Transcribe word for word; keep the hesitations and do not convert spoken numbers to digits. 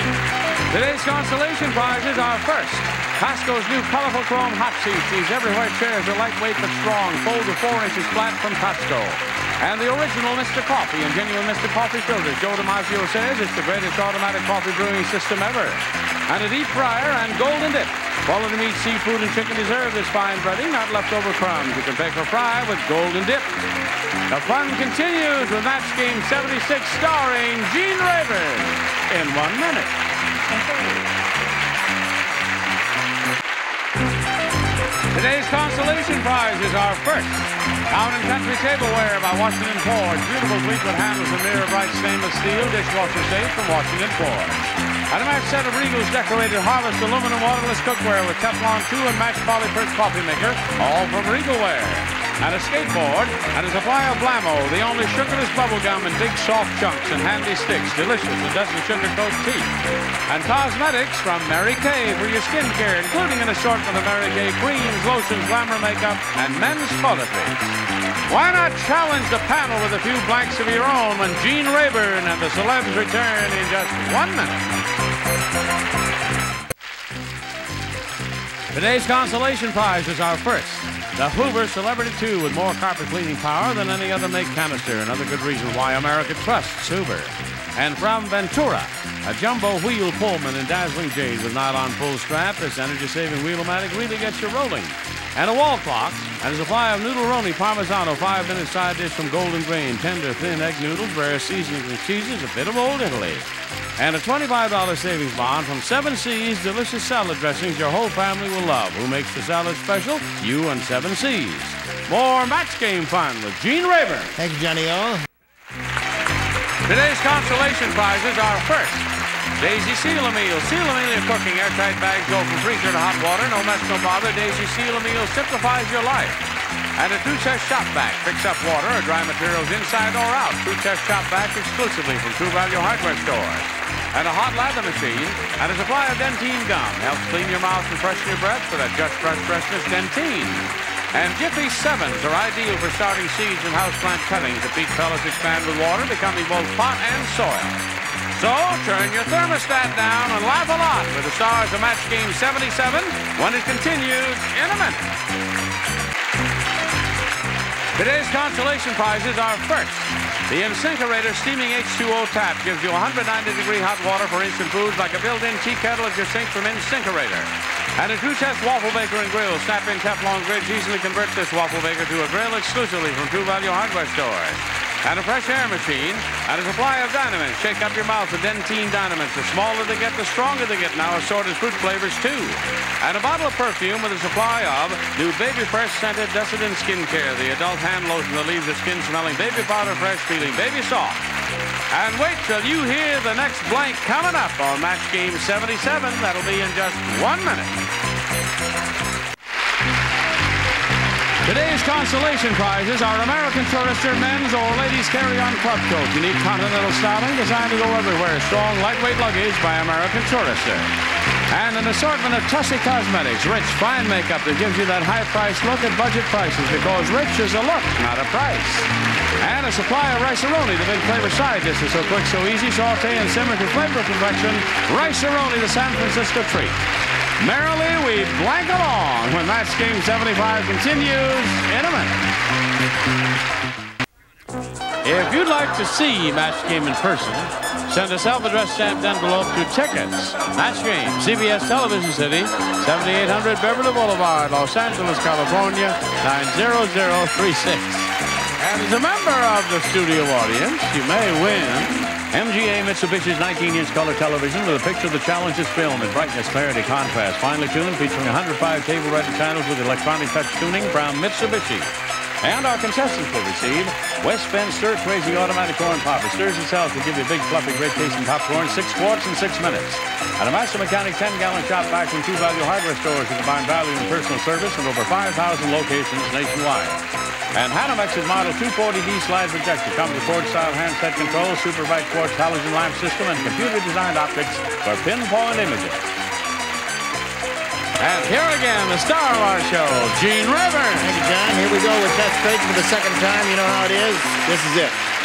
Today's consolation prizes are first, Costco's new colorful chrome hot seats. These everywhere chairs are lightweight but strong, fold to four inches flat from Costco. And the original Mister Coffee and genuine Mister Coffee filters. Joe DiMaggio says it's the greatest automatic coffee brewing system ever. And a deep fryer and golden dip. Quality meat, seafood, and chicken deserve this fine breading, not leftover crumbs. You can bake or fry with golden dip. The fun continues with Match Game seventy-six starring Gene Rayburn in one minute. Today's consolation prizes are first, Town and Country Tableware by Washington Forge. Beautiful Fleetwood handles and mirror bright stainless steel dishwasher safe from Washington Forge. And a match set of Regal's decorated Harvest aluminum waterless cookware with Teflon two and matched polyperk coffee maker, all from Regalware. And a skateboard and a supply of Blammo, the only sugarless bubble gum in big soft chunks and handy sticks, delicious and doesn't sugarcoat teeth. And cosmetics from Mary Kay for your skincare, including an assortment of Mary Kay creams, lotions, glamour makeup, and men's toiletries. Why not challenge the panel with a few blanks of your own when Gene Rayburn and the celebs return in just one minute? Today's consolation prizes are first, the Hoover Celebrity two with more carpet cleaning power than any other make canister. Another good reason why America trusts Hoover. And from Ventura, a jumbo wheel Pullman in dazzling jade with nylon pull strap. This energy-saving wheel-o-matic really gets you rolling. And a wall clock and a supply of Noodle-Roni Parmigiano five-minute side dish from Golden Grain. Tender, thin egg noodles, rare seasonings and cheeses, a bit of old Italy. And a twenty-five dollar savings bond from Seven Seas delicious salad dressings your whole family will love. Who makes the salad special? You and Seven Seas. More Match Game fun with Gene Rayburn. Thank you, Johnny O. Today's consolation prizes are first, Daisy Seal-A-Meal. Seal-A-Meal cooking, airtight bags go from freezer to hot water. No mess, no bother. Daisy Seal-A-Meal simplifies your life. And a two-test shop vac picks up water or dry materials inside or out. Two-test shop vac exclusively from True Value Hardware stores. And a hot lather machine and a supply of Dentine gum helps clean your mouth and freshen your breath with that Just Fresh Freshness Dentine. And Jiffy Sevens are ideal for starting seeds and houseplant cuttings. The peat pellets expand with water, becoming both pot and soil. So turn your thermostat down and laugh a lot with the stars of Match Game seventy-seven when it continues in a minute. Today's consolation prizes are first, the InSinkErator Steaming H two O Tap gives you one hundred ninety degree hot water for instant foods like a built-in tea kettle at your sink from InSinkErator. And a two-test waffle baker and grill. Snap-in Teflon grids easily converts this waffle baker to a grill exclusively from True Value Hardware stores. And a fresh air machine and a supply of Dynamits. Shake up your mouth with Dentine Dynamits. The smaller they get, the stronger they get. Now assorted fruit flavors, too. And a bottle of perfume with a supply of new Baby Fresh scented Desitin Skincare, the adult hand lotion that leaves your skin smelling baby powder fresh, feeling baby soft. And wait till you hear the next blank coming up on Match Game seventy-seven. That'll be in just one minute. Today's consolation prizes are American Tourister men's or ladies' carry-on club coat. Unique continental styling designed to go everywhere. Strong, lightweight luggage by American Tourister. And an assortment of Tussie Cosmetics, rich, fine makeup that gives you that high-priced look at budget prices, because rich is a look, not a price. And a supply of Rice-A-Roni, the big flavor side dish is so quick, so easy, saute and simmer to flavor perfection. Rice-A-Roni, the San Francisco treat. Merrily, we blank along when Match Game seventy-five continues in a minute. If you'd like to see Match Game in person, send a self-addressed stamped envelope to Tickets, Match Game, C B S Television City, seventy-eight hundred Beverly Boulevard, Los Angeles, California, nine zero zero three six. And as a member of the studio audience, you may win M G A Mitsubishi's nineteen inch color television with a picture that challenges film in brightness, clarity, contrast. Finely tuned, featuring one hundred five cable-ready channels with electronic touch tuning from Mitsubishi. And our contestants will receive West Bend Stir Crazy Automatic Corn Pop. It stirs itself to give you big, fluffy, great-tasting popcorn, six quarts in six minutes. And a Master Mechanic ten gallon shop vac from True Value Hardware stores with combined value and personal service in over five thousand locations nationwide. And Hanamex's Model two forty D slide projector comes with Ford-style handset control, super bright quartz halogen lamp system, and computer-designed optics for pinpoint imaging. And here again, the star of our show, Gene Rayburn. Thank you, John. Here we go with Test Crazy for the second time. You know how it is. This is it.